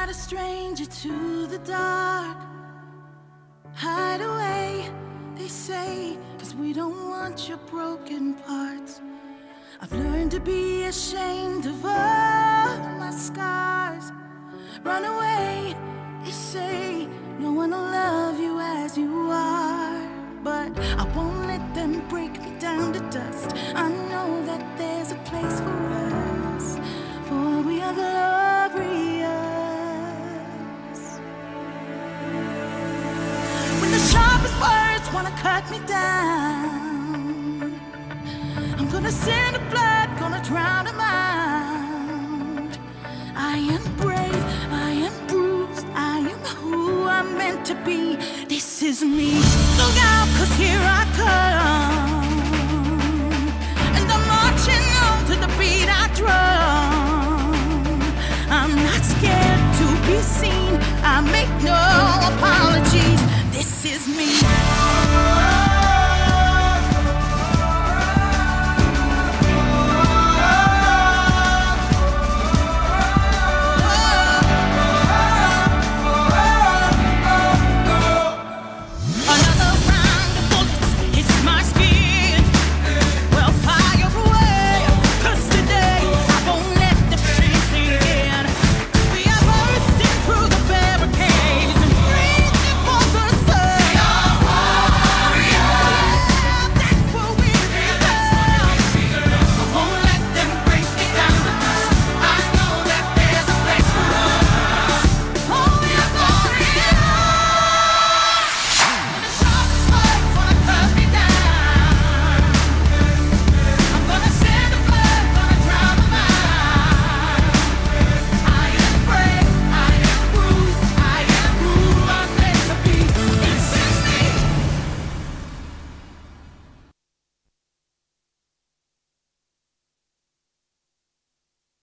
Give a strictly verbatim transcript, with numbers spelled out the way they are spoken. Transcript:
a stranger to the dark. Hide away, they say, 'cause we don't want your broken parts. I've learned to be ashamed of all my scars. Run away, they say, no one will love you as you are. But I won't let them break me down to dust. I know that there's a place for us, for we are glorious. When the sharpest words wanna cut me down, I'm gonna send a flood, gonna drown them out. I am brave, I am bruised, I am who I'm meant to be. This is me. Look out, 'cause here I come, and I'm marching on to the beat I drum. I'm not scared to be seen, I make no apologies. This is me.